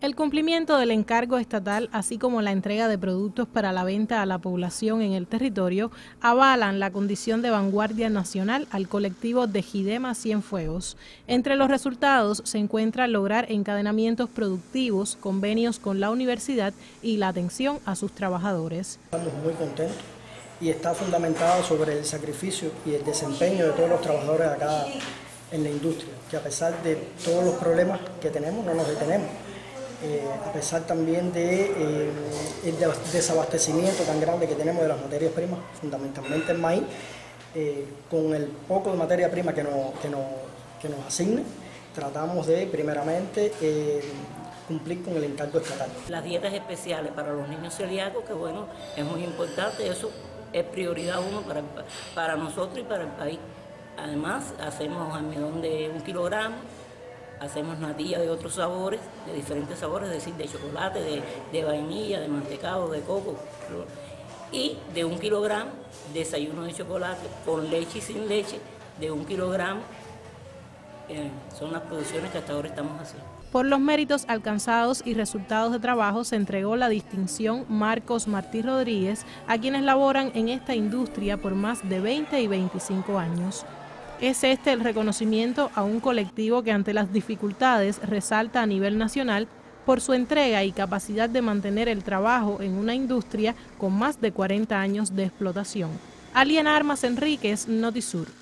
El cumplimiento del encargo estatal, así como la entrega de productos para la venta a la población en el territorio, avalan la condición de vanguardia nacional al colectivo de Gidema Cienfuegos. Entre los resultados se encuentra lograr encadenamientos productivos, convenios con la universidad y la atención a sus trabajadores. Estamos muy contentos y está fundamentado sobre el sacrificio y el desempeño de todos los trabajadores acá en la industria, que a pesar de todos los problemas que tenemos, no nos detenemos. A pesar también del desabastecimiento tan grande que tenemos de las materias primas, fundamentalmente el maíz, con el poco de materia prima que nos asigne, tratamos de, primeramente, cumplir con el encargo estatal. Las dietas especiales para los niños celíacos, que bueno, es muy importante, eso es prioridad uno para nosotros y para el país. Además, hacemos almidón de 1 kilogramo, hacemos natilla de otros sabores, de diferentes sabores, es decir, de chocolate, de vainilla, de mantecado, de coco. Y de 1 kilogramo, desayuno de chocolate con leche y sin leche, de 1 kilogramo. Son las producciones que hasta ahora estamos haciendo. Por los méritos alcanzados y resultados de trabajo se entregó la distinción Marcos Martí Rodríguez a quienes laboran en esta industria por más de 20 y 25 años. Es este el reconocimiento a un colectivo que ante las dificultades resalta a nivel nacional por su entrega y capacidad de mantener el trabajo en una industria con más de 40 años de explotación. Aliena Armas Enríquez, Notisur.